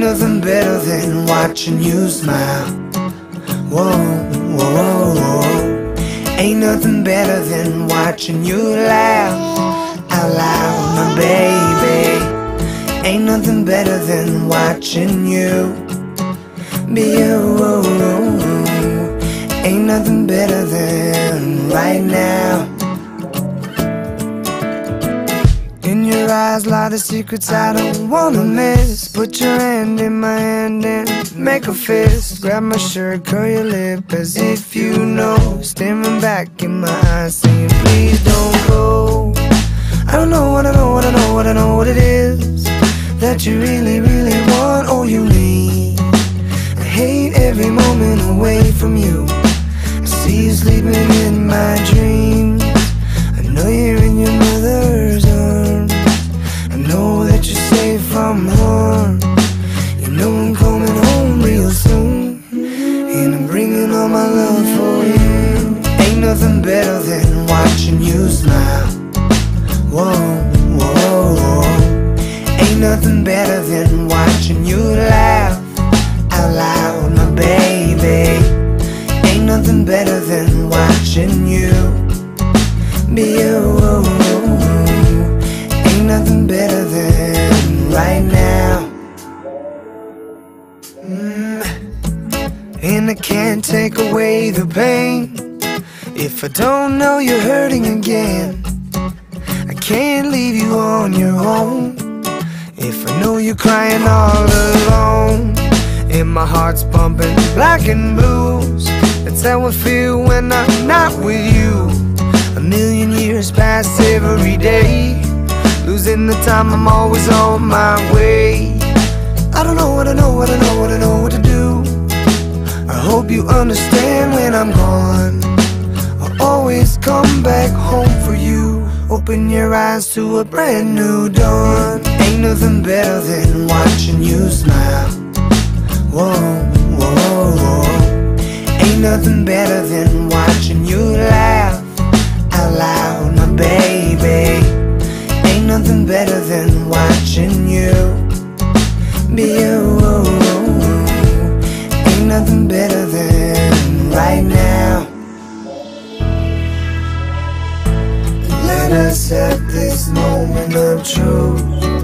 nothing better than watching you smile. Whoa, whoa, whoa. Ain't nothing better than watching you laugh out loud, my baby. Ain't nothing better than watching you be you. Ain't nothing better than right now. In your eyes lie the secrets I don't wanna miss. Put your hand in my hand and make a fist. Grab my shirt, curl your lip as if you know. Staring back in my eyes saying please don't go. I don't know what I know, what I know, what I know what it is that you really, really want or you need. I hate every moment away from you. I see you sleeping in my dreams. I know you're in your mother's arms. I know that you're safe from harm. You know I'm coming home real soon, and I'm bringing all my love for you. Ain't nothing better than watching you smile. Whoa, whoa, whoa. Ain't nothing better than watching you laugh out loud, my baby. Ain't nothing better than watching you be you. Ain't nothing better than right now. And I can't take away the pain if I don't know you're hurting again. I can't leave you on your own if I know you're crying all alone. And my heart's pumping black and blues. That's how I feel when I'm not with you. A million years pass every day, losing the time, I'm always on my way. I don't know what I know, what I know, what I know what to do. I hope you understand when I'm gone. I'll always come back home for you. Open your eyes to a brand new dawn. Ain't nothing better than watching you smile. Whoa, whoa, whoa. Ain't nothing better than watching you laugh out loud, my baby. Ain't nothing better than watching you be you. Ain't nothing better than right now. Let us have this moment of truth.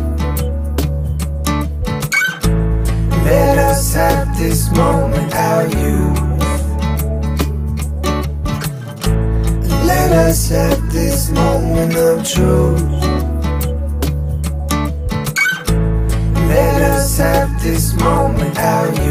Let us have this moment, our youth. Let us have this moment of truth. Let us have this moment, our youth.